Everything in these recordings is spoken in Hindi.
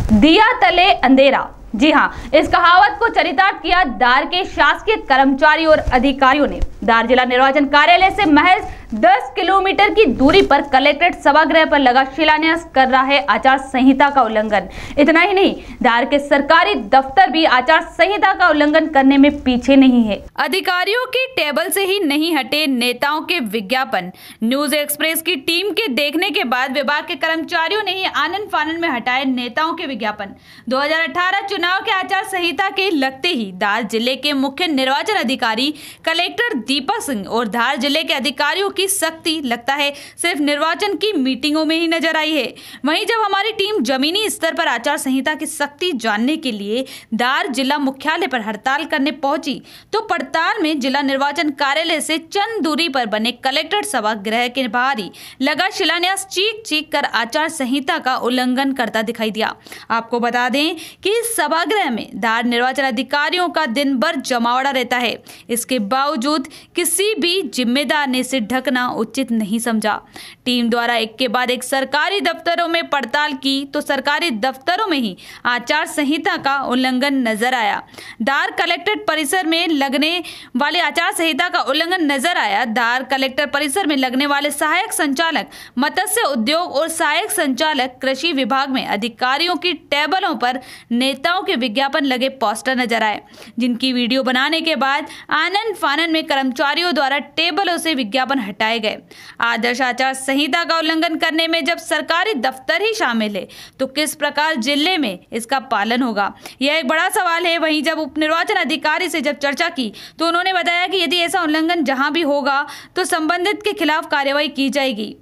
दिया तले अंधेरा। जी हां, इस कहावत को चरितार्थ किया दार के शासकीय कर्मचारी और अधिकारियों ने। दार जिला निर्वाचन कार्यालय से महज 10 किलोमीटर की दूरी पर कलेक्ट्रेट सभागृह पर लगा शिलान्यास कर रहा है आचार संहिता का उल्लंघन। इतना ही नहीं, दार के सरकारी दफ्तर भी आचार संहिता का उल्लंघन करने में पीछे नहीं है। अधिकारियों की टेबल से ही नहीं हटे नेताओं के विज्ञापन। न्यूज एक्सप्रेस की टीम के देखने के बाद विभाग के कर्मचारियों ने ही आनन फानन में हटाए नेताओं के विज्ञापन। 2018 चुनाव के आचार संहिता के लगते ही धार जिले के मुख्य निर्वाचन अधिकारी कलेक्टर दीपक सिंह और धार जिले के अधिकारियों की सख्ती लगता है सिर्फ निर्वाचन की मीटिंगों में ही नजर आई है। वहीं जब हमारी टीम जमीनी स्तर पर आचार संहिता की सख्ती जानने के लिए धार जिला मुख्यालय पर हड़ताल करने पहुंची तो पड़ताल में जिला निर्वाचन कार्यालय से चंद दूरी पर बने कलेक्ट्रेट सभागृह के बाहर ही लगा शिलान्यास चीख चीख कर आचार संहिता का उल्लंघन करता दिखाई दिया। आपको बता दें कि इस सभागृह में धार निर्वाचन अधिकारियों का दिन भर जमावड़ा रहता है। इसके बावजूद किसी भी जिम्मेदार ने इसे ढकना उचित नहीं समझा। टीम द्वारा एक के बाद एक सरकारी दफ्तरों में पड़ताल की तो सरकारी दफ्तरों में ही आचार संहिता का उल्लंघन नजर आया। धार कलेक्ट्रेट परिसर में लगने वाले आचार संहिता का उल्लंघन नजर आया। धार कलेक्टर परिसर में लगने वाले सहायक संचालक मत्स्य उद्योग और सहायक संचालक कृषि विभाग में अधिकारियों की टेबलों पर नेताओं के विज्ञापन लगे पोस्टर नजर आए, जिनकी वीडियो बनाने के बाद आनन फानन में कर्मचारियों द्वारा टेबलों से विज्ञापन हटाए गए। आदर्श आचार संहिता का उल्लंघन करने में जब सरकारी दफ्तर ही शामिल है तो किस प्रकार जिले में इसका पालन होगा, यह एक बड़ा सवाल है। वहीं जब उप निर्वाचन अधिकारी से जब चर्चा की तो उन्होंने बताया कि यदि ऐसा उल्लंघन जहां भी होगा तो संबंधित के खिलाफ कार्रवाई की जाएगी।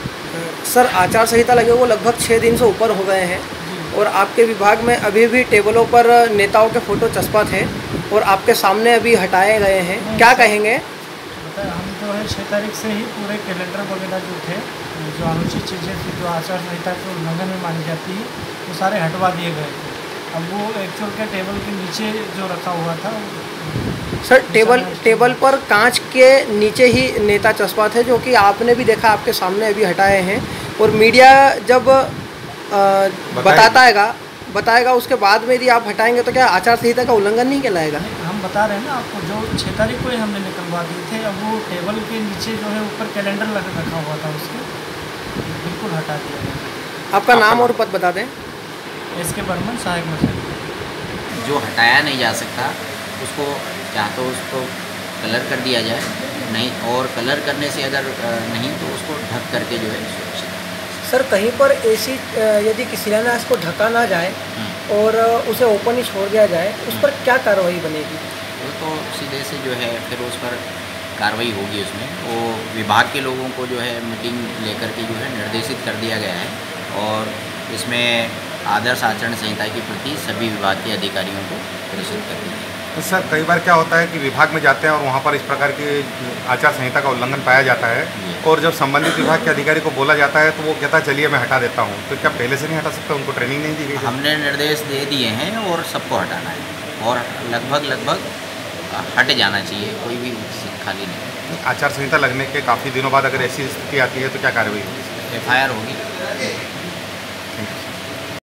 सर, आचार संहिता लगे वो लगभग 6 दिन से ऊपर हो गए हैं और आपके विभाग में अभी भी टेबलों पर नेताओं के फोटो चस्पा थे और आपके सामने अभी हटाए गए हैं, क्या कहेंगे? हम जो है 6 तारीख से ही पूरे कैलेंडर वगैरह जो थे, जो अनुचित चीज़ें थी, जो आचार संहिता के उल्लंघन में मानी जाती है, वो सारे हटवा दिए गए थे। अब वो एक्चुअल के टेबल के नीचे जो रखा हुआ था सर, टेबल पर कांच के नीचे ही नेता चस्पा थे, जो कि आपने भी देखा, आपके सामने अभी हटाए हैं। और मीडिया जब बताएगा उसके बाद में यदि आप हटाएंगे तो क्या आचार संहिता का उल्लंघन नहीं कहलाएगा? हम बता रहे हैं ना आपको, जो 6 तारीख को ही हमने निकलवा दिए थे। अब वो टेबल के नीचे जो है ऊपर कैलेंडर रखा हुआ था, उसके बिल्कुल हटा दिया गया। आपका नाम और पद बता दें। SK बर्मन, सहायक मजिस्ट्रेट। जो हटाया नहीं जा सकता उसको या तो उसको कलर कर दिया जाए, नहीं और कलर करने से अगर नहीं तो उसको ढक करके जो है सुरक्षित। सर, कहीं पर ऐसी यदि किसी शिलान्यास को ढका ना जाए और उसे ओपन ही छोड़ दिया जाए, उस पर क्या कार्रवाई बनेगी? वो तो सीधे से जो है फिर उस पर कार्रवाई होगी। उसमें वो विभाग के लोगों को जो है मीटिंग लेकर के जो है निर्देशित कर दिया गया है और इसमें आदर्श आचरण संहिता के प्रति सभी विभाग के अधिकारियों को प्रेषित कर दिया। तो सर, कई बार क्या होता है कि विभाग में जाते हैं और वहाँ पर इस प्रकार की आचार संहिता का उल्लंघन पाया जाता है और जब संबंधित विभाग के अधिकारी को बोला जाता है तो वो कहता है चलिए मैं हटा देता हूँ, तो क्या पहले से नहीं हटा सकते? उनको ट्रेनिंग नहीं दी गई? हमने निर्देश दे दिए हैं और सबको हटाना है और लगभग हट जाना चाहिए, कोई भी खाली नहीं। आचार संहिता लगने के काफ़ी दिनों बाद अगर ऐसी स्थिति आती है तो क्या कार्रवाई होगी? FIR होगी।